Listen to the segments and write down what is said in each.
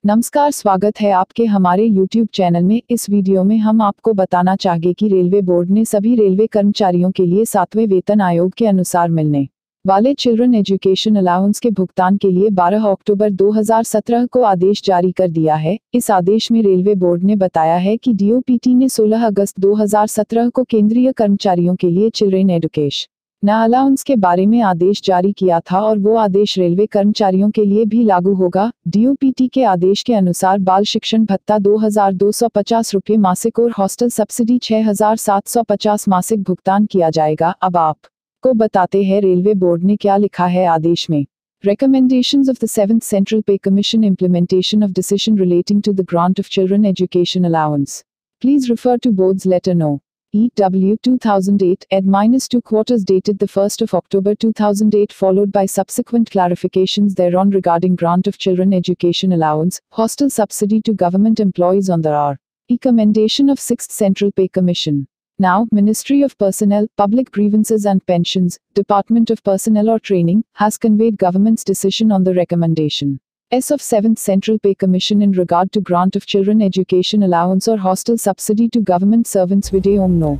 नमस्कार, स्वागत है आपके हमारे YouTube चैनल में। इस वीडियो में हम आपको बताना चाहेंगे कि रेलवे बोर्ड ने सभी रेलवे कर्मचारियों के लिए 7वें वेतन आयोग के अनुसार मिलने वाले चिल्ड्रन एजुकेशन अलाउंस के भुगतान के लिए 12 अक्टूबर 2017 को आदेश जारी कर दिया है। इस आदेश में रेलवे बोर्ड ने बताया है कि DOPT ने 16 अगस्त 2017 को केंद्रीय कर्मचारियों के लिए चिल्ड्रन एजुकेशन अलाउंस के बारे में आदेश जारी किया था और वो आदेश रेलवे कर्मचारियों के लिए भी लागू होगा। DOPT के आदेश के अनुसार बाल शिक्षण भत्ता 2250 रुपये मासिक और हॉस्टल सब्सिडी 6750 मासिक भुगतान किया जाएगा। अब आपको बताते हैं रेलवे बोर्ड ने क्या लिखा है आदेश में। Recommendations of the 7th Central Pay Commission implementation of decision relating to the grant of children education allowance. Please refer to board's letter No. EW 2008 ed-2 quarters dated the 1st of October 2008 followed by subsequent clarifications thereon regarding grant of children education allowance, hostel subsidy to government employees on the recommendation of 6th Central Pay Commission. Now, Ministry of Personnel, Public Grievances and Pensions, Department of Personnel or Training, has conveyed government's decision on the recommendation of 7th Central Pay Commission in regard to grant of children education allowance or hostel subsidy to government servants vide om no.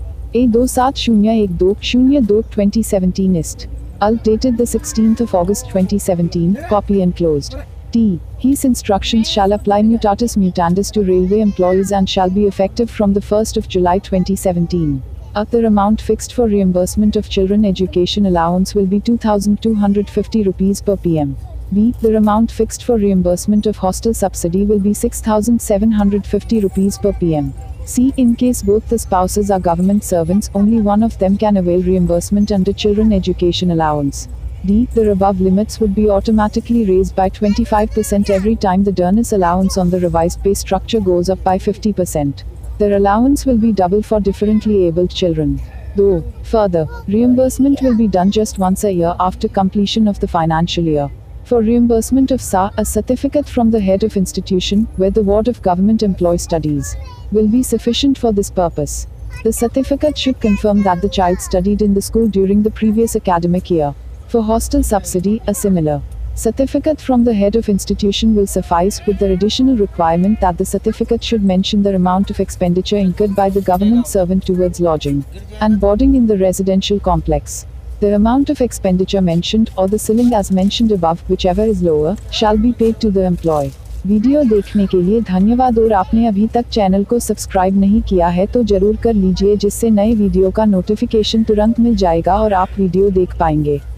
A2701202-2017 ist. Dated the 16th of August 2017, copy enclosed. T. His instructions shall apply mutatis mutandis to railway employees and shall be effective from the 1st of July 2017. The amount fixed for reimbursement of children education allowance will be 2,250 rupees per PM. B. The amount fixed for reimbursement of hostel subsidy will be 6,750 rupees per PM. C. In case both the spouses are government servants, only one of them can avail reimbursement under children education allowance. D. The above limits would be automatically raised by 25% every time the donors allowance on the revised pay structure goes up by 50%. Their allowance will be double for differently abled children. Though, further, reimbursement will be done just once a year after completion of the financial year. For reimbursement of SA, a certificate from the head of institution, where the ward of government employee studies, will be sufficient for this purpose. The certificate should confirm that the child studied in the school during the previous academic year. For hostel subsidy, a similar certificate from the head of institution will suffice, with the additional requirement that the certificate should mention the amount of expenditure incurred by the government servant towards lodging and boarding in the residential complex. The amount of expenditure mentioned or the ceiling as mentioned above, whichever is lower, shall be paid to the employee. Video देखने के लिए धन्यवाद और आपने अभी तक channel को subscribe नहीं किया है तो जरूर कर लीजिए, जिससे नए वीडियो का नोटिफिकेशन तुरंत मिल जाएगा और आप वीडियो देख पाएंगे।